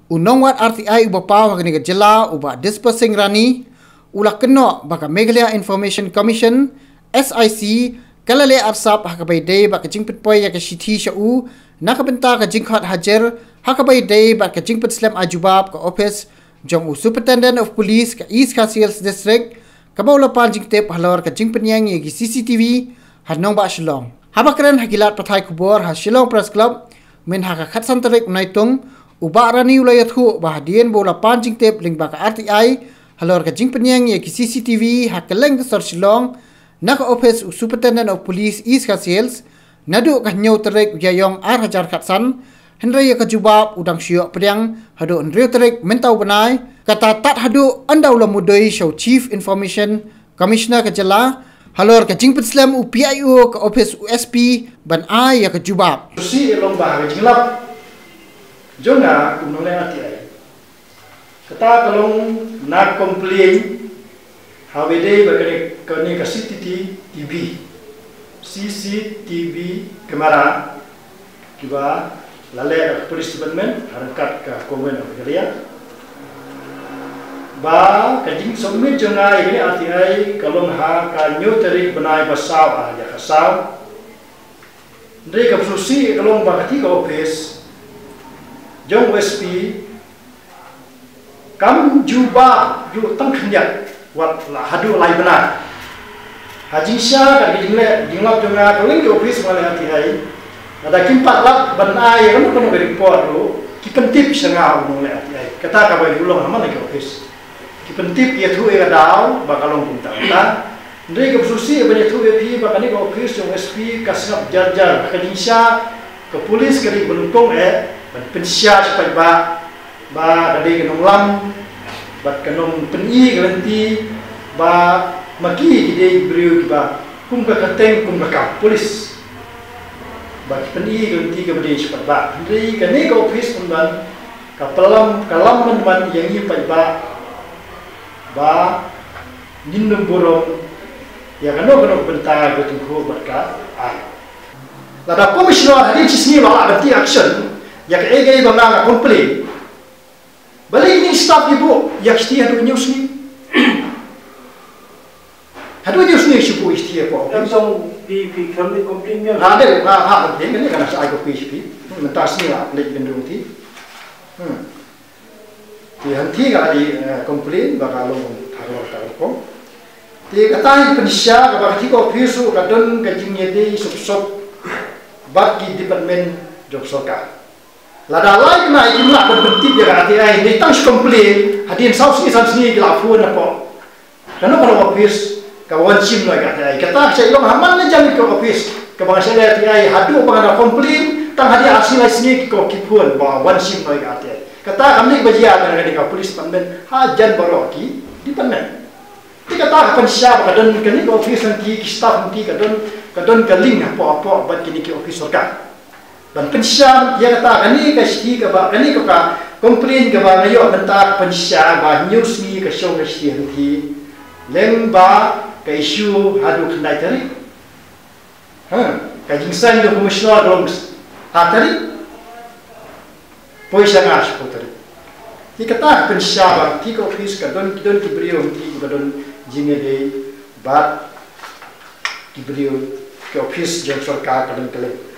Unong wat RTI uba pau hagani ke jela uba dispersing rani ula keno baka Meghalaya Information Commission SIC kalale arsap hakabai day baka jingpit poi ya ke shithi shau nakabenta ka jingkhat hajar hakabai day baka jingpit slam ajubab ka office jong superintendent of police ka East Khasis district kabaula pan jingtep halor ka jingpit yang ye CCTV hanong ba Shillong habakran hakilat pathai kubor ha Shillong Press Club min haka khatsan tarik naitung uba rani ulayathu bahadien bola panjing tep ling baka RTI halor ka jing penyang ye ki CCTV hakeleng sor Shillong naka office superintendent of police East Khasis nadu ka nyau terek yayong ar hajar khatsan henry ka jubab udang syok pedang hadu nriu terek mentau benai kata tat hadu andau la mudoi show chief information commissioner ka jela halor ka jing slam UPIO ka office USP ban ai ya ka jubab si long ba ka jinglap Jonga unole RTI. Kata kalong nak complain hawede bagane kani ka CCTV kamera kiba lale police department harakat ka komen of Meghalaya ba kajing somit jonga ini RTI kalong ha ka new tarik benai basaw ya kasaw ndre ka susi kalong bakati ka office Jong USP kam juba ju tang khnyak wat la hadu lai bana haji sha ka jingle jinglap jonga kaleng ke office male RTI ada kimpat lap banai kan kono report lo ki pentip sanga mole RTI kata ka bai ulong haman ke office ki pentip ye thu e daw bakalong punta ta ndai ke susi bane thu e pi bakani ke office jong USP kasap jar haji sha ke polis kali belungkong pensia supaya ba dari kenong lam bat kenong peni garanti ba maki ide beriu ba kum ka kateng kum ka polis bat peni garanti ke bade supaya ba dari kene ke office pun ban ka kalam man yang i ba nindum borong ya kano bentar betul ko berkat lada komisioner hari cisni wala berarti action yak ege banganga complain balik ni staff ibu yak sti hadu news ni shubu sti ko langsung di kami complain nya ada ini kan saya ko PHP mentas ni lah lek bendung ti di hanti ga di complain bakalong tharo ko ti katai penisya ka bakti ko pisu kadon kajingnya de sop bagi department job soka lada lai na jumlah berbentip ya RTI ni tang komplain hadin saus ni samsni gelafun apa karena kalau office kawan sim lah RTI kata saya ilmu haman ni jangan ke office ke bangsa RTI hadu bangana komplain tang hadi hasil sini ko kipun ba wan sim lah RTI kata kami bajia dengan di polis department hajan baroki di department kita kata akan siapa kadon kini ke office nanti staff nanti kadon kaling apa buat kini ke office organ dan pensiam dia kata kani kasi ka ba kani ko ka complain ka ba ngayo bentar pensiam ba news ni ka show kasi nanti leng ba ka issue hadu kendai tari ka jingsan do komisioner dong hatari poisa ngas ko tari ti kata pensiam ba ti ko office ka don ki brio ti ka don jingede ba ki brio ke office jeng sarkar kadang kale